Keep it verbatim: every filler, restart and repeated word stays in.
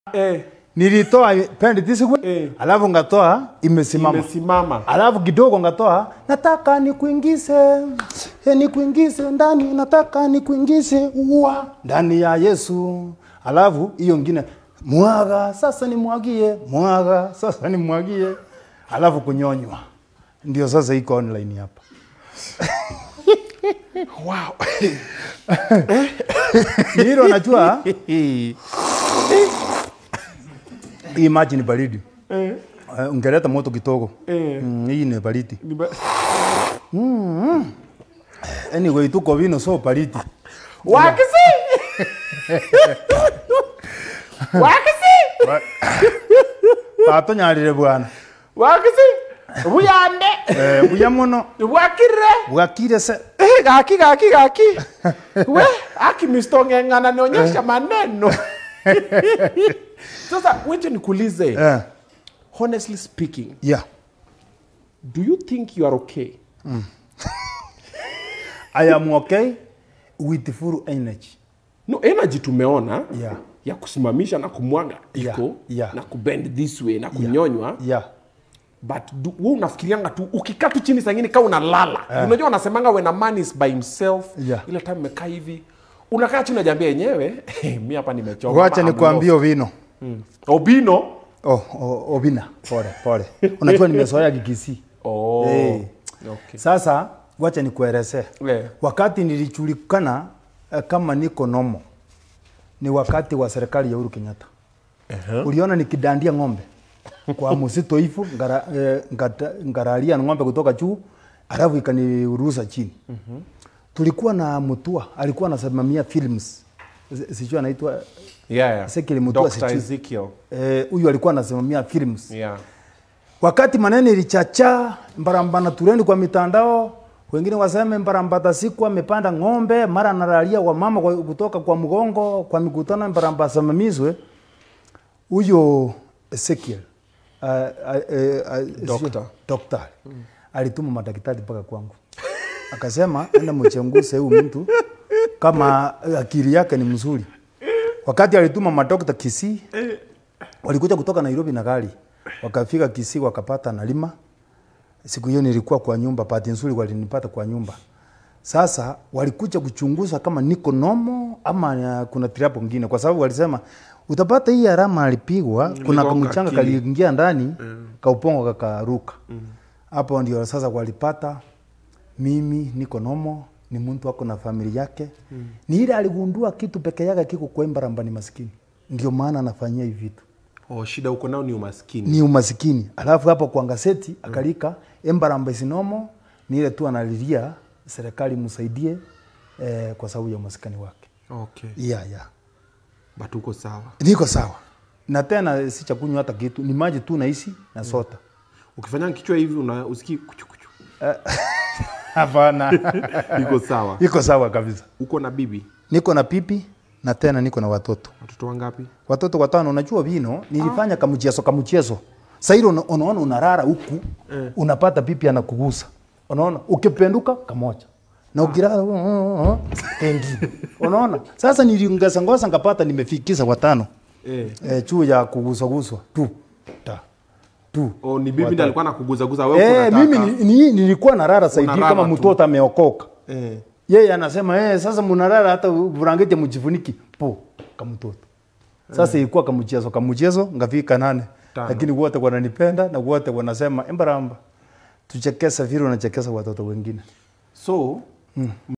Eh. Nilitoa pendi tisiku, eh. alafu ngatoa imesimama. Imesimama. Alafu kidogo ngatoa nataka nikuingize. Eh, nikuingize ndani, nataka nikuingize uwa ndani ya Yesu. Alafu hiyo nyingine mwaga sasa ni mwagie, mwaga sasa ni mwagie. Alafu kunyonywa. Ndio sasa iko online hapa. Wow. Hilo najua. Imagine baridi. Eh. Uh, ungeleta moto kidogo. Eh. Mm, hii ni baridi. Ni ba Mm. Anyway, tuko vino so baridi. Wakisi. Wakisi. Pato nyarire bwana. Wakisi. Buyande. Eh, buyamono. Bwakire. Bwakire se. Eh, gaki gaki gaki. We, aki mistonge ngana nionyesha maneno. Sasa wewe nikuulize. Eh. Honestly speaking. Yeah. Do you think you are okay? Mm. I am okay with full energy. No, energy tumeona. Yeah. Ya kusimamisha na kumwaga iko. Yeah. Yeah. Na kubend this way na kunyonywa. Yeah. Yeah. But wewe unafikirianga tu ukikaa tu chini sangine kama unalala. Yeah. Unajua wanasemanga when a man is by himself, yeah. Ile time umekaa hivi, unakaa chini unajambia yenyewe, mimi hapa nimechoka. Wacha nikwambie Obinna. Mm. Obinna? Oh, oh, Obinna. Pole, pole. Unajua nimezoea Gikisi. Oh. Hey. Okay. Sasa wacha nikueleze. Yeah. Wakati nilijulikana uh, kama niko nomo ni wakati wa serikali ya Uhuru Kenyatta. Uh-huh. Uliona nikidandia ng'ombe kwa msito hifu ngara, eh, ngata, ngaralia ng'ombe kutoka juu alafu ikaniruhusa chini. Uh-huh. Tulikuwa na Mutua, alikuwa anasimamia films. Sijui anaitwa yeah, yeah. Ezekiel Mutua. Doctor Ezekiel. Eh, huyu alikuwa anasimamia films. Yeah. Wakati maneno ilichacha Embarambamba tureni kwa mitandao, wengine waseme Embarambamba siku amepanda ng'ombe, mara analalia wa mama kwa, kutoka kwa mgongo, kwa mikutano Embarambamba samamizwe. Huyo Ezekiel uh, uh, uh, doctor doctor mm. alituma madaktari mpaka kwangu. Akasema enda mchunguze huyu mtu kama akili yake ni mzuri. Wakati alituma madokta Kisii, walikuja kutoka Nairobi na gari. Wakafika Kisii wakapata nalima. Siku hiyo nilikuwa kwa nyumba, bahati nzuri walinipata kwa nyumba. Sasa walikuja kuchunguza kama niko nomo ama kuna tirapo nyingine, kwa sababu walisema utapata hii alama alipigwa, mm, kuna kamchanga kaliingia ndani, mm, kaupongo kakaruka. Hapo mm. ndio sasa walipata mimi niko nomo, ni mtu wako na familia yake. Mm. Ni ile aligundua kitu peke yake kiko kwa Embarambamba ni maskini. Ndio maana anafanyia hivi vitu. Oh, shida uko nao ni umaskini. Ni umaskini. Alafu hapo kwa gazeti akalika mm. Embarambamba sinomo, ni ile tu analilia serikali msaidie eh, kwa sababu ya umaskini wake. Okay. Yeah, yeah. But uko sawa. Niko sawa. Na tena si chakunywa hata kitu, ni maji tu naishi na sota. Mm. Ukifanya kichwa hivi una usikii kuchu kuchu. Hapana. Niko sawa. Niko sawa kabisa. Uko na bibi? Niko na pipi na tena niko na watoto. Watoto wangapi? Watoto watano. Unajua vino nilifanya ah. kamchezo kamchezo. Sasa hilo unaona unarara huku eh. unapata pipi anakugusa. Unaona ukipenduka kamoja. Na ukirara uh, uh, kengine. Unaona? Sasa niliongeza ngosa ngapata nimefikisha watano. Eh. Eh juu ya kugusa guswa tu. Ta. Tu. Oh, ni bibi ndiye alikuwa anakuguza guza wewe eh, unataka. Mimi ni, ni, nilikuwa narara saidi kama mtoto ameokoka. Eh. Yeye anasema eh sasa mnarara hata burangete mjifuniki po kama mtoto. Sasa eh. ilikuwa kama mchezo kama mchezo ngafika nane. Tano. Lakini wote wananipenda na wote wanasema Embarambamba tuchekesa vile unachekesa watoto wengine. So mm.